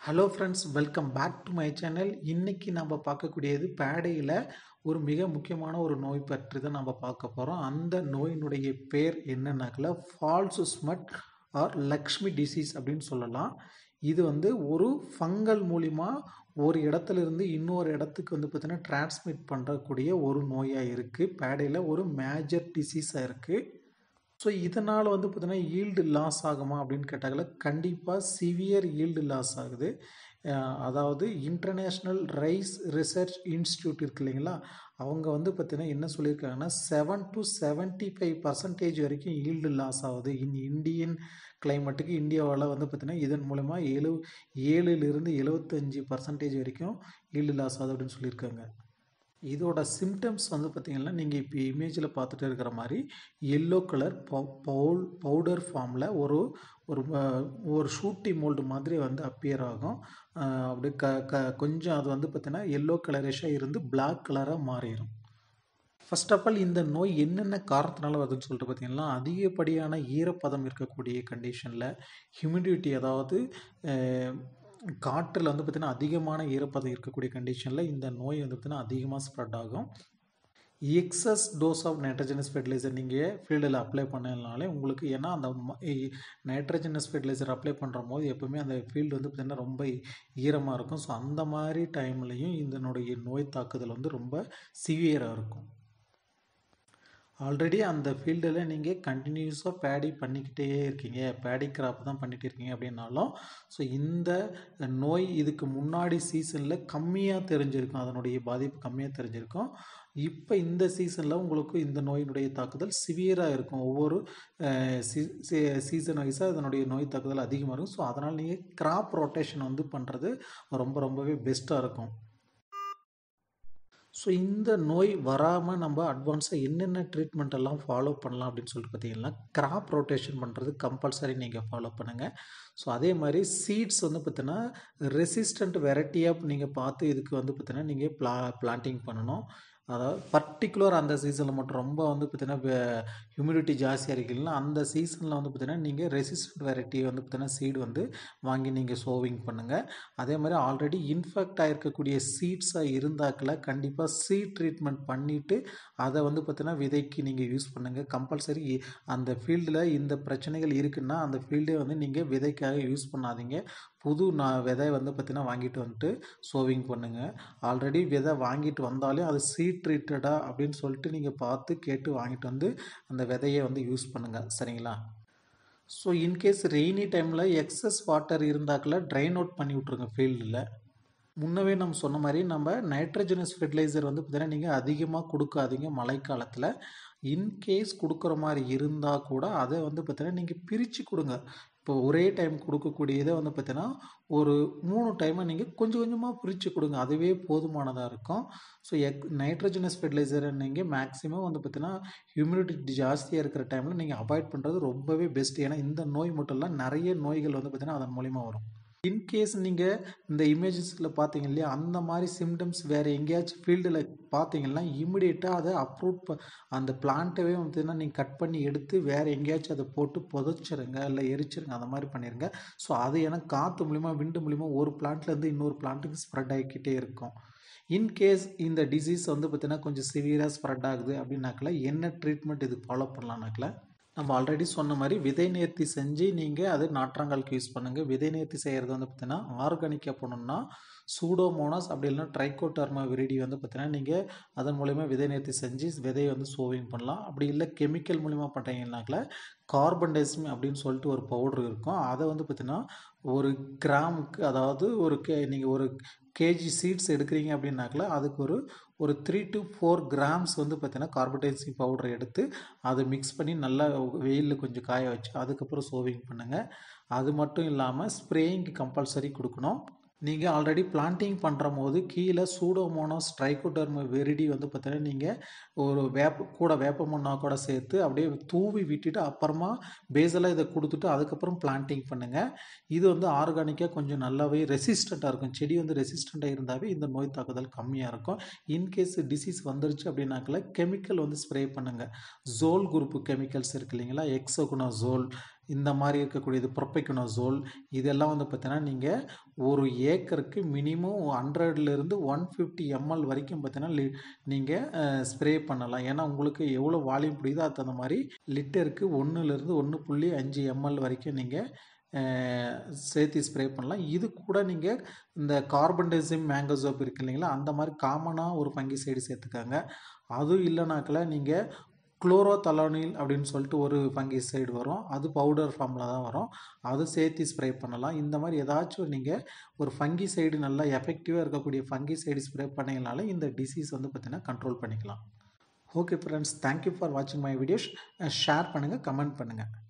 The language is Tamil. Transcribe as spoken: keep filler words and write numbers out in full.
Hello friends, welcome back to my channel. இன்னைக்கு நம்ம பார்க்கக்கூடியது பேடையில் ஒரு மிக முக்கியமான ஒரு நோய் பற்றி தான் நம்ம பார்க்க போகிறோம். அந்த நோயினுடைய பேர் என்னன்னாக்கல false smut or Lakshmi disease அப்படின்னு சொல்லலாம். இது வந்து ஒரு ஃபங்கல் மூலிமா ஒரு இடத்துல இருந்து இன்னொரு இடத்துக்கு வந்து பார்த்தீங்கன்னா டிரான்ஸ்மிட் பண்ணக்கூடிய ஒரு நோயாக இருக்குது. பேடையில் ஒரு மேஜர் டிசீஸாக இருக்குது. ஸோ இதனால் வந்து பார்த்தீங்கன்னா ஈல்டு லாஸ் ஆகுமா அப்படின்னு கேட்டாங்கள, கண்டிப்பாக சிவியர் ஈல்டு லாஸ் ஆகுது. அஹ் அதாவது இன்டர்நேஷ்னல் ரைஸ் ரிசர்ச் இன்ஸ்டியூட் இருக்கு இல்லைங்களா, அவங்க வந்து பார்த்தீங்கன்னா என்ன சொல்லியிருக்காங்கன்னா seven to seventy five percentage வரைக்கும் ஈல்டு லாஸ் ஆகுது. இன் இந்தியன் கிளைமேட்டுக்கு இந்தியாவில் வந்து பார்த்தீங்கன்னா இதன் மூலமா எழு ஏழுலேருந்து எழுபத்தஞ்சி பர்சன்டேஜ் வரைக்கும் ஈல்டு லாஸ் ஆகுது அப்படின்னு சொல்லியிருக்காங்க. இதோட சிம்டம்ஸ் வந்து பார்த்திங்கன்னா நீங்கள் இப்போ இமேஜில் பார்த்துட்டு இருக்கிற மாதிரி எல்லோ கலர் பவுல் பவுடர் ஃபார்மில் ஒரு ஒரு ஒரு ஷூட்டி மோல்டு மாதிரி வந்து அப்பியர் ஆகும். அப்படி க க கொஞ்சம் அது வந்து பார்த்திங்கன்னா எல்லோ கலரிஷாக இருந்து பிளாக் கலராக மாறிடும். ஃபர்ஸ்ட் ஆஃப் ஆல் இந்த நோய் என்னென்ன காரணத்தினால வருதுன்னு சொல்லிட்டு பார்த்தீங்கன்னா, அதிகப்படியான ஈரப்பதம் இருக்கக்கூடிய கண்டிஷனில் ஹியூமிடிட்டி, அதாவது காற்றில் வந்து பார்த்திங்கன்னா அதிகமான ஈரப்பதம் இருக்கக்கூடிய கண்டிஷனில் இந்த நோய் வந்து பார்த்திங்கன்னா அதிகமாக ஸ்ப்ரெட் ஆகும். Excess dose of nitrogenous fertiliser நீங்கள் ஃபீல்டில் அப்ளை பண்ணனாலே உங்களுக்கு, ஏன்னா அந்த நைட்ரஜனஸ் ஃபெர்டிலைசர் அப்ளை பண்ணுற போது எப்போவுமே அந்த ஃபீல்டு வந்து பார்த்திங்கன்னா ரொம்ப ஈரமாக இருக்கும். ஸோ அந்த மாதிரி டைம்லையும் இதனுடைய நோய் தாக்குதல் வந்து ரொம்ப சிவியராக இருக்கும். ஆல்ரெடி அந்த ஃபீல்டில் நீங்கள் கண்டினியூஸாக பேடி பண்ணிக்கிட்டே இருக்கீங்க, பேடி கிராப் தான் பண்ணிகிட்டு இருக்கீங்க அப்படின்னாலும், ஸோ இந்த நோய் இதுக்கு முன்னாடி சீசனில் கம்மியாக தெரிஞ்சிருக்கும், அதனுடைய பாதிப்பு கம்மியாக தெரிஞ்சிருக்கும். இப்போ இந்த சீசனில் உங்களுக்கு இந்த நோயினுடைய தாக்குதல் சிவியராக இருக்கும். ஒவ்வொரு சீசன் வைஸாக இதனுடைய நோய் தாக்குதல் அதிகமாக இருக்கும். ஸோ அதனால் நீங்கள் கிராப் ரொட்டேஷன் வந்து பண்ணுறது ரொம்ப ரொம்பவே பெஸ்ட்டாக இருக்கும். ஸோ இந்த நோய் வராமல் நம்ம அட்வான்ஸாக என்னென்ன ட்ரீட்மெண்ட் எல்லாம் ஃபாலோ பண்ணலாம் அப்படின்னு சொல்லிட்டு பார்த்தீங்கன்னா, கிராப் ரொட்டேஷன் பண்ணுறது கம்பல்சரி நீங்கள் ஃபாலோ பண்ணுங்கள். ஸோ அதே மாதிரி சீட்ஸ் வந்து பார்த்தீங்கன்னா ரெசிஸ்டண்ட் வெரைட்டியாக நீங்கள் பார்த்து இதுக்கு வந்து பார்த்தீங்கன்னா நீங்கள் பிளா பிளான்டிங் பண்ணணும். அதாவது பர்டிகுலர் அந்த சீசனில் மட்டும் ரொம்ப வந்து பார்த்தீங்கன்னா ஹியூமிடிட்டி ஜாஸ்தியாக இருக்குல்ல, அந்த சீசனில் வந்து பார்த்தீங்கன்னா நீங்கள் ரெசிஸ்டன்ட் வெரைட்டி வந்து பார்த்தீங்கன்னா சீடு வந்து வாங்கி நீங்கள் சோவிங் பண்ணுங்கள். அதே மாதிரி ஆல்ரெடி இன்ஃபெக்ட் ஆகிருக்கக்கூடிய சீட்ஸாக இருந்தாக்கில் கண்டிப்பாக சீட் ட்ரீட்மெண்ட் பண்ணிவிட்டு அதை வந்து பார்த்தீங்கன்னா விதைக்கு நீங்கள் யூஸ் பண்ணுங்கள். கம்பல்சரி அந்த ஃபீல்டில் இந்த பிரச்சனைகள் இருக்குன்னா அந்த ஃபீல்டே வந்து நீங்கள் விதைக்காக யூஸ் பண்ணாதீங்க. புது நான் விதை வந்து பார்த்தீங்கன்னா வாங்கிட்டு வந்துட்டு சோவிங் பண்ணுங்கள். ஆல்ரெடி விதை வாங்கிட்டு வந்தாலே அது சீட் ட்ரீட்டடா அப்படின்னு சொல்லிட்டு நீங்கள் பார்த்து கேட்டு வாங்கிட்டு வந்து அந்த விதையை வந்து யூஸ் பண்ணுங்கள், சரிங்களா? ஸோ இன்கேஸ் ரெய்னி டைமில் எக்ஸஸ் வாட்டர் இருந்தாக்கில் ட்ரைன் அவுட் பண்ணி விட்ருங்க ஃபீல்டில். முன்னவே நம்ம சொன்ன மாதிரி நம்ம நைட்ரஜனஸ் ஃபெர்டிலைசர் வந்து பார்த்தீங்கன்னா நீங்கள் அதிகமாக கொடுக்காதீங்க மழைக்காலத்தில். இன்கேஸ் கொடுக்குற மாதிரி இருந்தால் கூட அதை வந்து பார்த்தீங்கன்னா நீங்கள் பிரித்து கொடுங்க. இப்போ ஒரே டைம் கொடுக்கக்கூடியதை வந்து பார்த்தீங்கன்னா ஒரு மூணு டைமை நீங்கள் கொஞ்சம் கொஞ்சமாக பிரித்து கொடுங்க, அதுவே போதுமானதாக இருக்கும். ஸோ எக் நைட்ரஜனஸ் ஃபெர்டிலைசரை நீங்கள் மேக்ஸிமம் வந்து பார்த்தீங்கன்னா ஹியூமிடிட்டி ஜாஸ்தியாக இருக்கிற டைமில் நீங்கள் அவாய்ட் பண்ணுறது ரொம்பவே பெஸ்ட். ஏன்னா இந்த நோய் மட்டும் இல்லை, நிறைய நோய்கள் வந்து பார்த்தீங்கன்னா அதன் மூலிமா வரும். இன்கேஸ் நீங்கள் இந்த இமேஜஸில் பார்த்தீங்க இல்லையா, அந்த மாதிரி சிம்டம்ஸ் வேறு எங்கேயாச்சும் ஃபீல்டில் பார்த்தீங்கன்னா இமிடியேட்டாக அதை அப்ரூவ் ப அந்த பிளான்ட்டவே வந்து நீங்கள் கட் பண்ணி எடுத்து வேறு எங்கேயாச்சும் அதை போட்டு புதைச்சிருங்க, இல்லை எரிச்சிருங்க, அந்த மாதிரி பண்ணிடுங்க. ஸோ அது ஏன்னா காற்று மூலிமா விண்டு மூலிமா ஒரு பிளான்ட்லேருந்து இன்னொரு பிளான்ட்டுக்கு ஸ்ப்ரெட் ஆகிக்கிட்டே இருக்கும். இன்கேஸ் இந்த டிசீஸ் வந்து பார்த்தீங்கன்னா கொஞ்சம் சிவியராக ஸ்ப்ரெட் ஆகுது அப்படின்னாக்கல என்ன ட்ரீட்மெண்ட் இது ஃபாலோ பண்ணலான்னாக்கல, நம்ம ஆல்ரெடி சொன்ன மாதிரி விதை நேர்த்தி செஞ்சு நீங்கள் அது நாற்றாங்காலுக்கு யூஸ் பண்ணுங்கள். விதை நேர்த்தி செய்கிறது வந்து பார்த்தீங்கன்னா ஆர்கானிக்காக போனோம்னா சூடோமோனாஸ் அப்படி இல்லைன்னா ட்ரைகோடர்மா விரிடி வந்து பார்த்தீங்கன்னா நீங்கள் அதன் மூலிமா விதை நேர்த்தி செஞ்சு விதையை வந்து சோவிங் பண்ணலாம். அப்படி இல்லை கெமிக்கல் மூலிமா பண்ணுறீங்கன்னாக்கல கார்பன் டைசிம் அப்படின்னு சொல்லிட்டு ஒரு பவுட்ரு இருக்கும். அதை வந்து பார்த்தீங்கன்னா ஒரு கிராமுக்கு, அதாவது ஒரு கே நீங்கள் ஒரு கேஜி சீட்ஸ் எடுக்கிறீங்க அப்படின்னாக்கல அதுக்கு ஒரு ஒரு த்ரீ டு ஃபோர் கிராம்ஸ் வந்து பார்த்தீங்கன்னா கார்பன்டைசிங் பவுடரை எடுத்து அதை மிக்ஸ் பண்ணி நல்லா வெயிலில் கொஞ்சம் காய வச்சு அதுக்கப்புறம் சோவிங் பண்ணுங்கள். அது மட்டும் இல்லாமல் ஸ்ப்ரேயிங்க்கு கம்பல்சரி கொடுக்கணும். நீங்கள் ஆல்ரெடி பிளான்டிங் பண்ணுற போது கீழே சூடோமோனாஸ் ட்ரைகோடர்மா விரிடி வந்து பார்த்தீங்கன்னா நீங்கள் ஒரு வேப்ப கூட வேப்ப மண்ணா கூட சேர்த்து அப்படியே தூவி விட்டுட்டு அப்புறமா பேஸெல்லாம் இதை கொடுத்துட்டு அதுக்கப்புறம் பிளான்டிங் பண்ணுங்கள். இது வந்து ஆர்கானிக்காக கொஞ்சம் நல்லாவே ரெசிஸ்டண்ட்டாக இருக்கும். செடி வந்து ரெசிஸ்டண்ட்டாக இருந்தாவே இந்த நோய் தாக்குதல் கம்மியாக இருக்கும். இன்கேஸ் டிசீஸ் வந்துருச்சு அப்படின்னாக்கல கெமிக்கல் வந்து ஸ்ப்ரே பண்ணுங்கள். ஜோல் குரூப்பு கெமிக்கல்ஸ் இருக்குது இல்லைங்களா, எக்ஸோகுனா ஜோல், இந்த மாதிரி இருக்கக்கூடியது ப்ரோபைகனோசோல் இதெல்லாம் வந்து பார்த்தீங்கன்னா நீங்கள் ஒரு ஏக்கருக்கு மினிமம் ஹண்ட்ரட்லேருந்து ஒன் ஃபிஃப்டி எம்எல் வரைக்கும் பார்த்தீங்கன்னா லி நீங்கள் ஸ்ப்ரே பண்ணலாம். ஏன்னா உங்களுக்கு எவ்வளோ வால்யூம் பிடிக்குதோ அது தகுந்த மாதிரி லிட்டருக்கு ஒன்றுலேருந்து ஒன்று புள்ளி அஞ்சு எம்எல் வரைக்கும் நீங்கள் சேர்த்து ஸ்ப்ரே பண்ணலாம். இது கூட நீங்கள் இந்த கார்பன்டைசிம் மேங்கோசோப் இருக்கு இல்லைங்களா, அந்த மாதிரி காமனாக ஒரு ஃபங்கிசைடு சேர்த்துக்காங்க. அதுவும் இல்லைனாக்கல நீங்கள் குளோரோதலானில் அப்படின்னு சொல்லிட்டு ஒரு ஃபங்கிசைடு வரும், அது பவுடர் ஃபார்மில் தான் வரும், அது சேர்த்து ஸ்ப்ரே பண்ணலாம். இந்த மாதிரி ஏதாச்சும் நீங்கள் ஒரு ஃபங்கிசைடு நல்லா எஃபெக்டிவாக இருக்கக்கூடிய ஃபங்கிசைடு ஸ்ப்ரே பண்ணிங்கனால இந்த டிசீஸ் வந்து பார்த்திங்கன்னா கண்ட்ரோல் பண்ணிக்கலாம். ஓகே ஃப்ரெண்ட்ஸ், தேங்க்யூ ஃபார் வாட்சிங் மை வீடியோஸ். ஷேர் பண்ணுங்கள், கமெண்ட் பண்ணுங்கள்.